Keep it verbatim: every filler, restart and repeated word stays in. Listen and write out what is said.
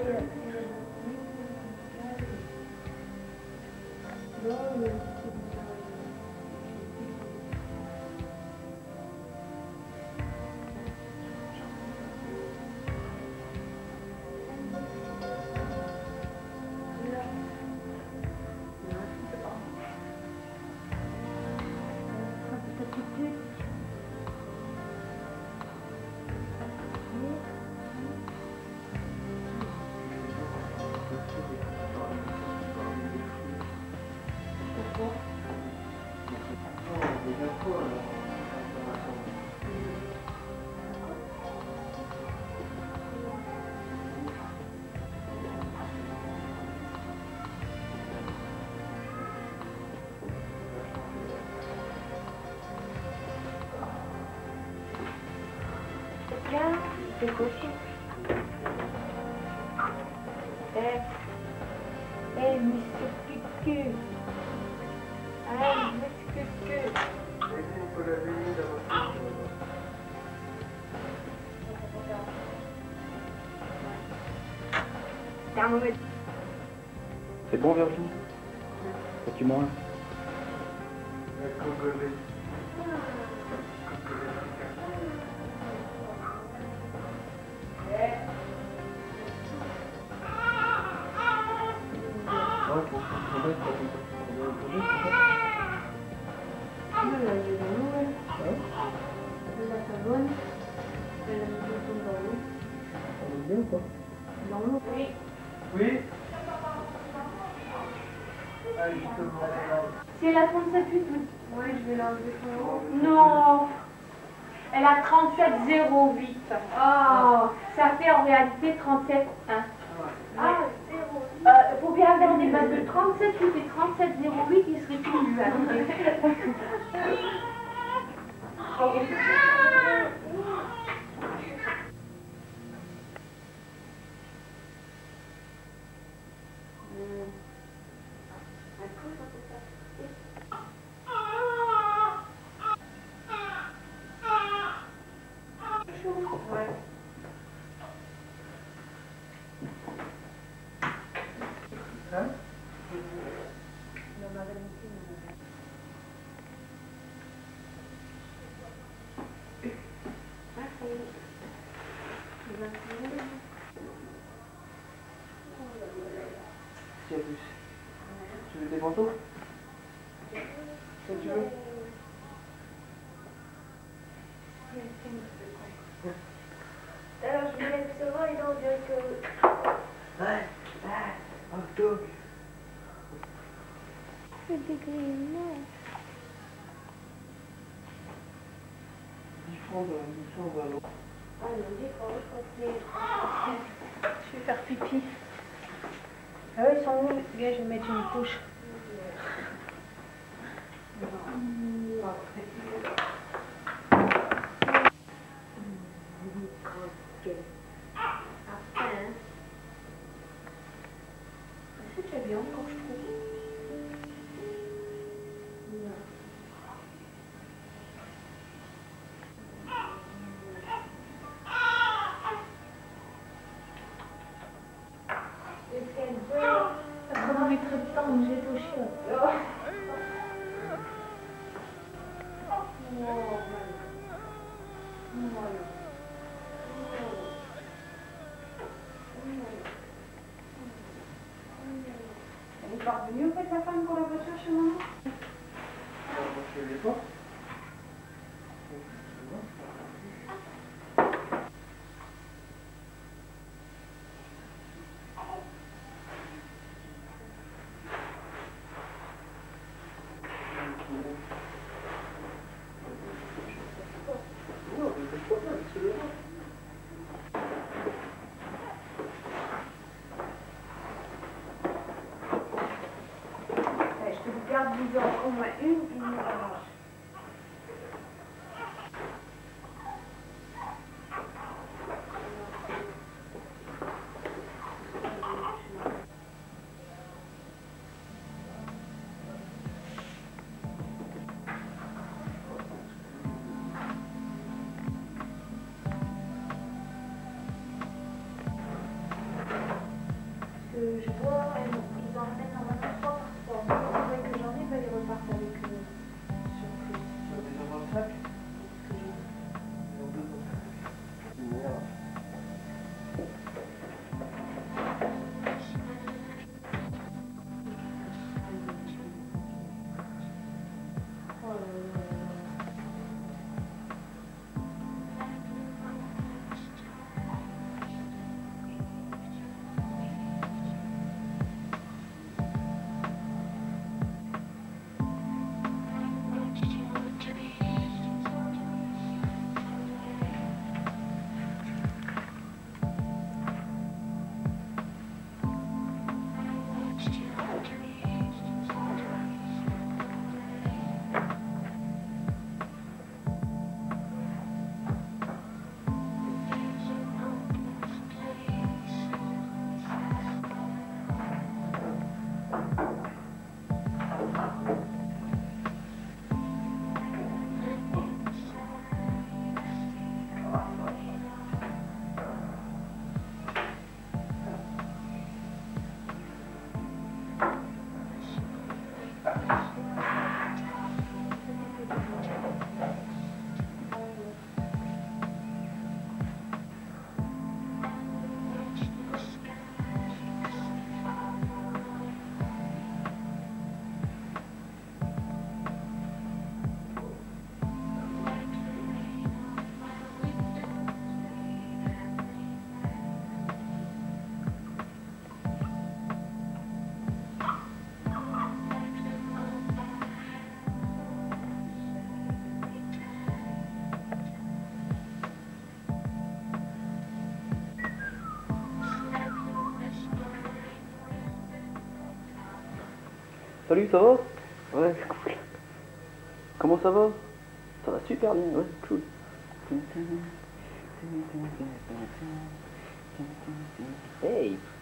C'est possible. Eh, eh, Mister Cucu. Ah, Mister Cucu. C'est bon, Virginie? Tu manges? Oui. Oui. Si elle a trente-sept huit, oui. Oui, je vais l'enlever. Non. Elle a trente-sept zéro huit. Oh, ça fait en réalité trente-sept un. Ah, zéro huit. Euh, faut bien regarder parce que trente-sept huit et trente-sept zéro huit, ils seraient plus nus. Tu veux des manteaux? Qu'est-ce que tu veux? Alors je voulais savoir, et là on dirait que... Ouais, ouais, hot dog. C'est des grillons. dix francs de dix francs de l'eau. Ah non, dix francs, je crois que c'est... Je vais faire pipi. Ah oui, ils sont où? Viens, je vais mettre une couche. C'est déjà bien quand je trouve. Ça prend du très de temps, mais j'ai touché. Elle est parvenue en fait la femme pour la voiture chez maman? Je l'ai pas. Je te garde dix ans, au moins une, et une orange. que je vois, elles, ils en ramènent normalement trois par fois. Moi, les que j'en ai, ben, ils repartent avec eux. Sur plus. Sur des gens dans le sac. Ce que j'ai dit. Ils ont deux dans le sac. Merde. Oh là là. Salut, ça va? Ouais, cool. Comment ça va? Ça va super bien, ouais, cool. Hey!